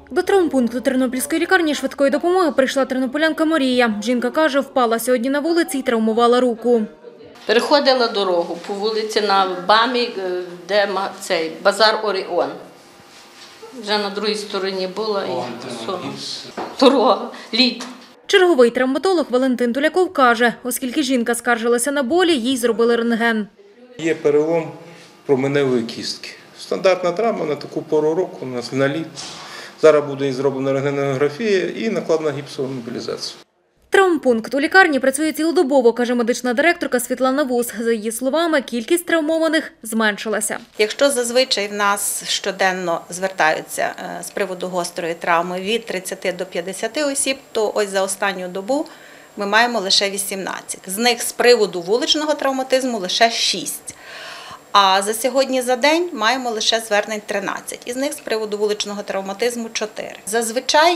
До травмпункту Тернопільської лікарні швидкої допомоги прийшла тернополянка Марія. Жінка каже, впала сьогодні на вулиці і травмувала руку. Переходила дорогу по вулиці на БАМі, де цей базар Оріон. Вже на другій стороні була і дорога, лід. Черговий травматолог Валентин Туляков каже, оскільки жінка скаржилася на болі, їй зробили рентген. Є перелом променевої кістки. Стандартна травма на таку пору року, у нас на лід. Зараз буде зроблена рентгенографія і накладена гіпсова мобілізація. Травмпункт у лікарні працює цілодобово, каже медична директорка Світлана Вус. За її словами, кількість травмованих зменшилася. Якщо зазвичай в нас щоденно звертаються з приводу гострої травми від 30 до 50 осіб, то ось за останню добу ми маємо лише 18. З них з приводу вуличного травматизму лише 6. А за сьогодні за день маємо лише звернень 13. Із них з приводу вуличного травматизму 4. Зазвичай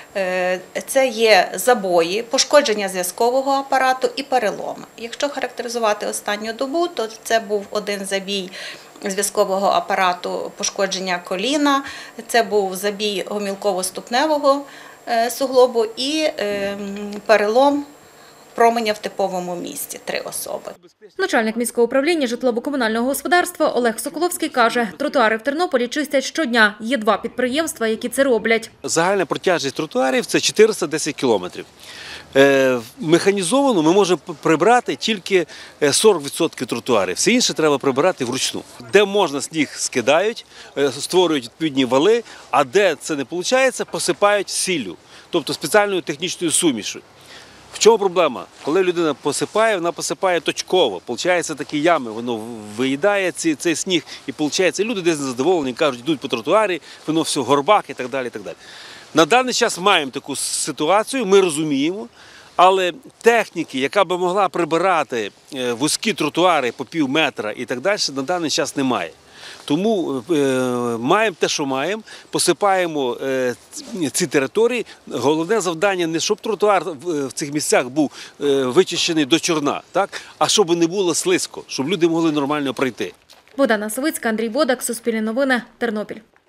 це є забої, пошкодження зв'язкового апарату і переломи. Якщо характеризувати останню добу, то це був один забій зв'язкового апарату, пошкодження коліна, це був забій гомілково-ступневого суглобу і перелом променя в типовому місці – 3 особи. Начальник міського управління житлово-комунального господарства Олег Соколовський каже, тротуари в Тернополі чистять щодня. Є 2 підприємства, які це роблять. Загальна протяжність тротуарів – це 410 кілометрів. Механізовано ми можемо прибрати тільки 40% тротуарів. Все інше треба прибирати вручну. Де можна, сніг скидають, створюють відповідні вали, а де це не виходить, посипають сіллю, тобто спеціальною технічною сумішю. В чому проблема? Коли людина посипає, вона посипає точково. Получається такі ями, воно виїдає цей сніг і виходить, люди десь незадоволені, кажуть, йдуть по тротуарі, воно все горбак і так далі, і так далі. На даний час маємо таку ситуацію, ми розуміємо, але техніки, яка б могла прибирати вузькі тротуари по пів метра і так далі, на даний час немає. Тому маємо те, що маємо, посипаємо ці території. Головне завдання не щоб тротуар в цих місцях був вичищений до чорна, так? А щоб не було слизько, щоб люди могли нормально пройти. Богдана Савицька, Андрій Бодак, Суспільне новини, Тернопіль.